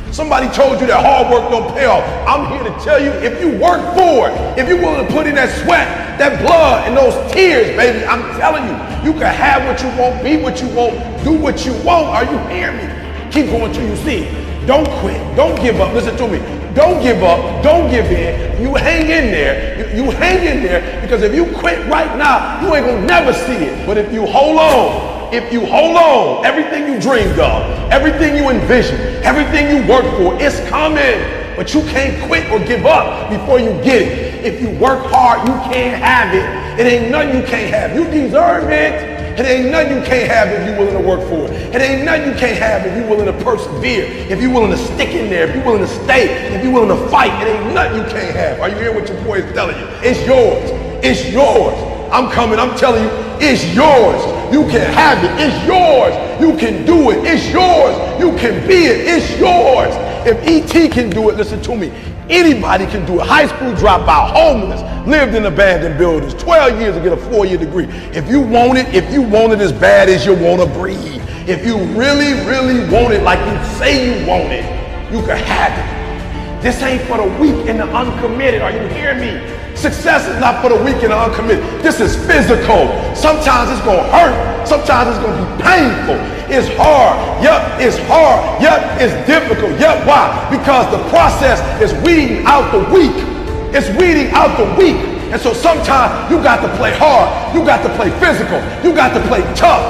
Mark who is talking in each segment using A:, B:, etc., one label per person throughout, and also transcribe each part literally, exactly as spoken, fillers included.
A: Somebody told you that hard work don't pay off. I'm here to tell you, if you work for it, if you're willing to put in that sweat, that blood, and those tears, baby, I'm telling you, you can have what you want, be what you want, do what you want. Are you hearing me? Keep going till you see it. Don't quit. Don't give up. Listen to me. Don't give up. Don't give in. You hang in there. You, you hang in there, because if you quit right now, you ain't gonna never see it. But if you hold on, if you hold on, everything you dreamed of, everything you envisioned, everything you worked for, it's coming. But you can't quit or give up before you get it. If you work hard, you can't have it. It ain't nothing you can't have. You deserve it. It ain't nothing you can't have if you're willing to work for it. It ain't nothing you can't have if you're willing to persevere, if you're willing to stick in there, if you're willing to stay, if you're willing to fight. It ain't nothing you can't have. Are you hearing what your boy is telling you? It's yours. It's yours. I'm coming. I'm telling you, it's yours. You can have it. It's yours. You can do it. It's yours. You can be it. It's yours. If E T can do it, listen to me, anybody can do it. High school dropout, homeless, lived in abandoned buildings, twelve years to get a four-year degree. If you want it, if you want it as bad as you want to breathe, if you really, really want it like you say you want it, you can have it. This ain't for the weak and the uncommitted. Are you hearing me? Success is not for the weak and the uncommitted. This is physical. Sometimes it's going to hurt. Sometimes it's going to be painful. It's hard. Yep, it's hard. Yep, it's difficult. Yep, why? Because the process is weeding out the weak. It's weeding out the weak. And so sometimes you got to play hard. You got to play physical. You got to play tough.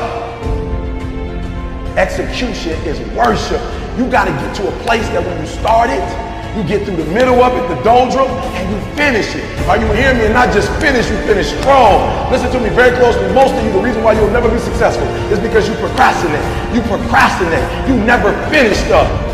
A: Execution is worship. You got to get to a place that when you start it, you get through the middle of it, the doldrum, and you finish it. Are you hearing me? And not just finish, you finish strong. Listen to me very closely. Most of you, the reason why you'll never be successful is because you procrastinate. You procrastinate. You never finish stuff.